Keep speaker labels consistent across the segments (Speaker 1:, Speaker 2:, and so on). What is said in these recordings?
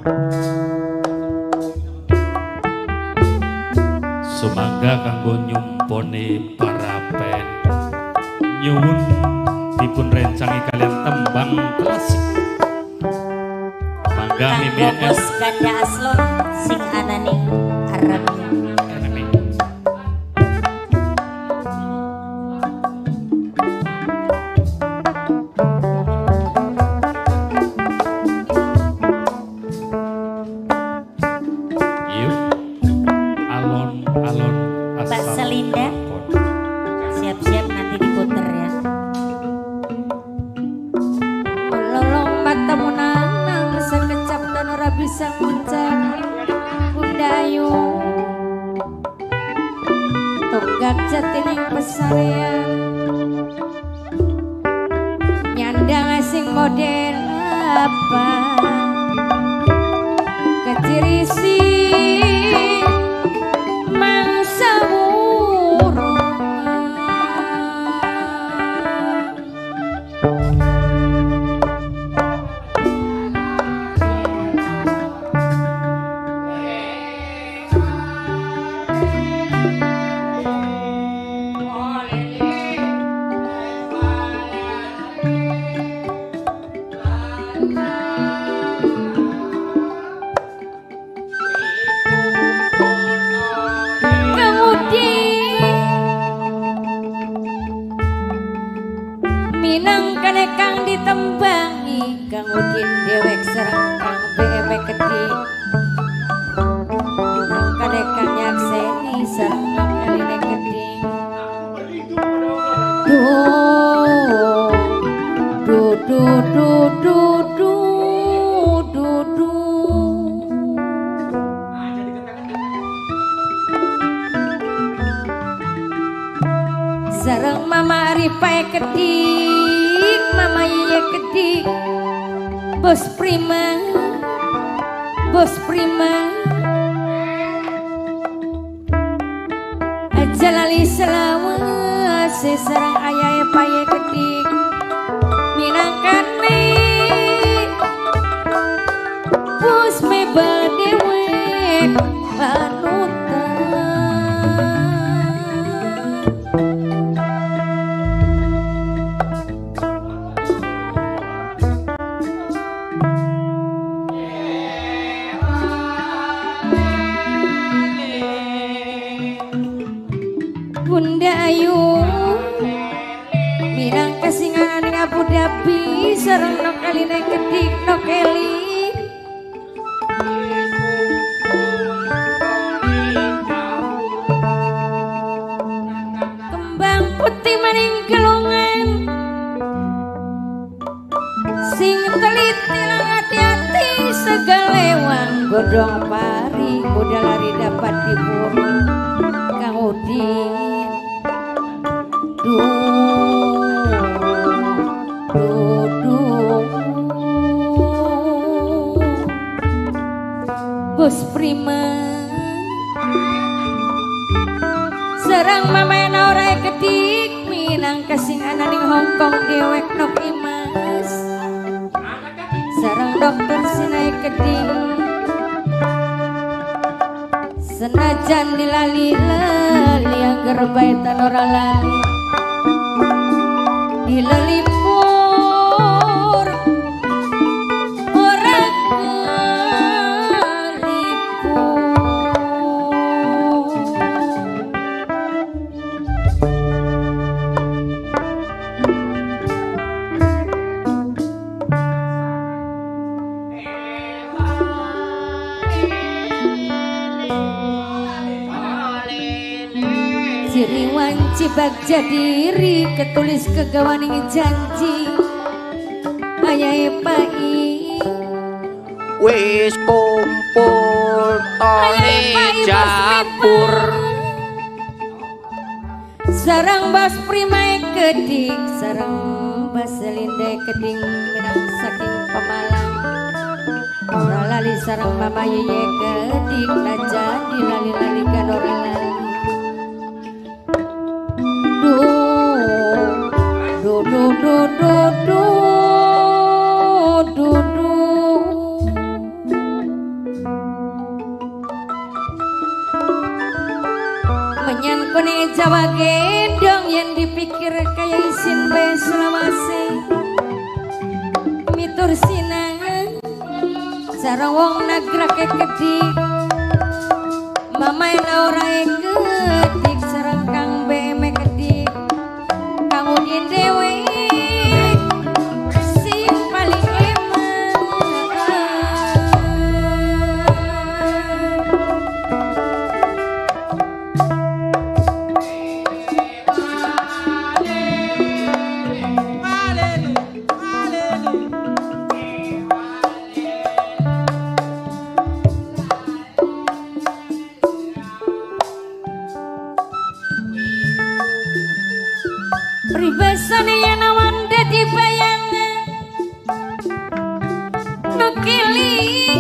Speaker 1: Sumangga kanggo nyumponi parapen nyuwun dipun rencangi kalian tembang klasik mangga mimin
Speaker 2: bos ganda aslon sing anane arep
Speaker 3: jatining pesarian nyandang asing model apa kecirisi mangsa burung sareng mama Aripae kedik mama Yeye kedik bos prima aja lali selawase sareng ayahe paye kedik minangkane bos mebel dewek panutan Bunda Ayu mirang kesingan ning Abu Dhabi sareng nok kaline kedik nok Eli kembang putih maning kelongan sing teliti lang hati-hati segalewang godong pari kuda lari dapat diburu Kang Udin bos prima sareng mamena ora kedik minang kasing ananing Hongkong dewek nok Imas sareng dokter sinai kedik senajan dilali-lali angger bae tan ora lali dilelipur ora Ciriwan cibak jadiri ketulis kegawaning janji ayahe pai
Speaker 4: wis kumpul tole japur
Speaker 3: sareng bas primae kedik sareng bas selinde keding minang saking Pemalang ora lali sareng mama Yeye kedik najan dilali-lali kan ora lali Jawa gendong yang dipikir kayak isin bae Sulawesi mitur sinangan sareng wong nagrake kedik mamae naurae kedik sareng kang beme kedik kang udin dewe sing paling pribesane yang awan dadi bayangan nukili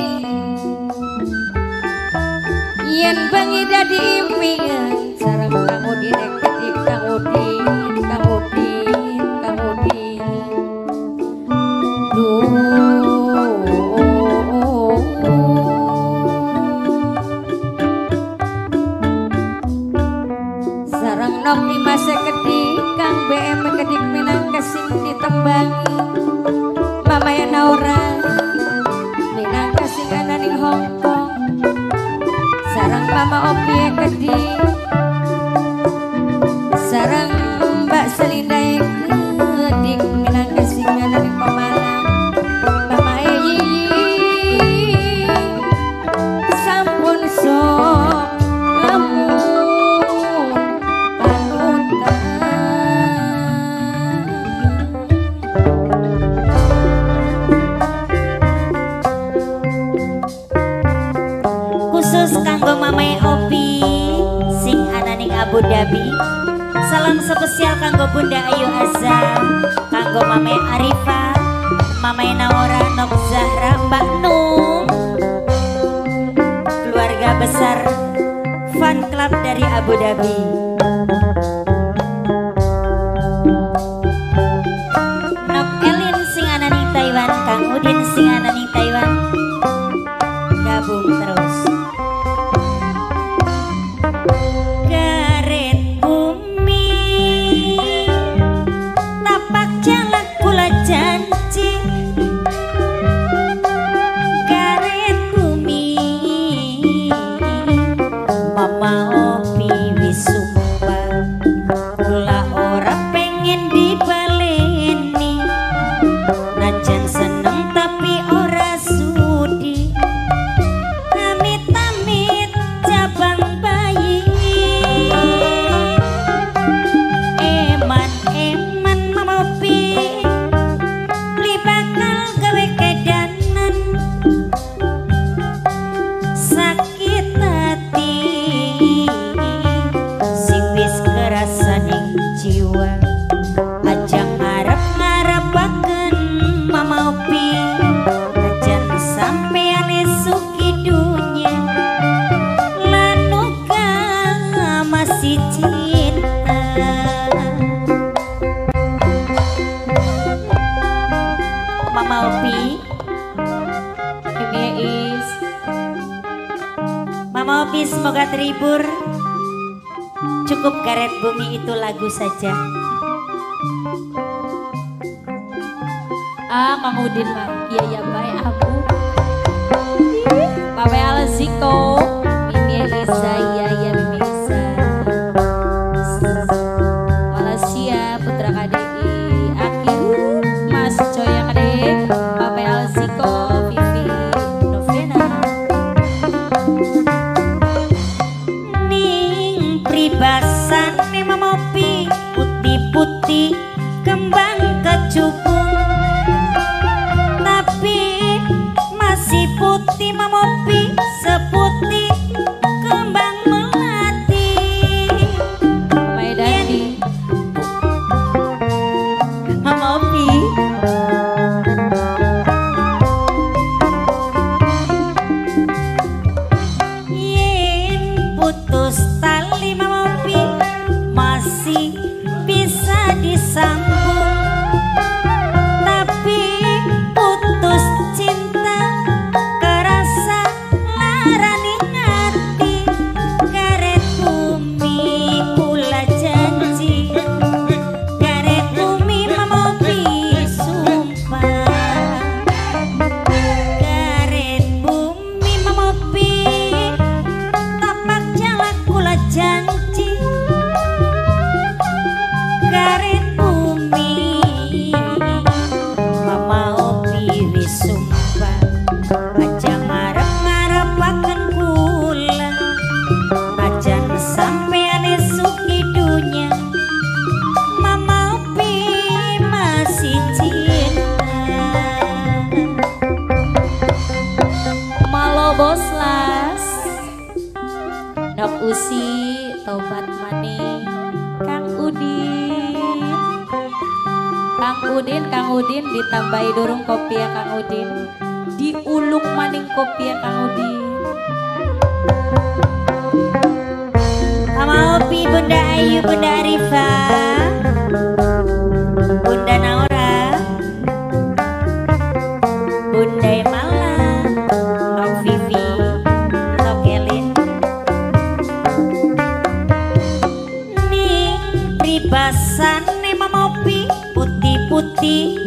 Speaker 3: yen bengi dadi impian sareng kang udin kedik kang udin sareng nom imase kedik kang BM kedik minangka sing ditembangi mamaya naura minangka sing ana ning Hongkong sareng mama Opi kedik sareng Mbak Selinda kedik minangka sing ana ning Pemalang mama Yiyi sampun sok lamun
Speaker 2: kanggo mamae Opi sing ana ning Abu Dhabi. Salam spesial kanggo Bunda Ayu Azam, kanggo mamae Arifa, mamae Naura, Nok Zahra, Mbak Nung, keluarga besar fan club dari Abu Dhabi. Nok Elin sing ana ning Taiwan, Kang Udin sing ana ning Taiwan, gabung terus. Mama Opi semoga terhibur. Cukup Karet Bumi itu lagu saja.
Speaker 3: Kang Udin mah iya bae aku Papa Alziko Mimi Elisa iya Mimi Elisa Malaysia Putra KDI Akin Mas Coya KDI Papa Alziko Vivi Novena
Speaker 2: ning pribasan Mama Opi putih-putih kembang kecubung tapi Bos Las Dok Usi tobat maning Kang Udin ditambahi durung kopi ya Kang Udin, diulung maning kopi ya Kang Udin. Sama Opi, Bunda Ayu, Bunda Arifa, Bunda Naura, Bunda Emala, Nok Vivi, Nok Elin. Nih ribasan nih Mama Opi, putih-putih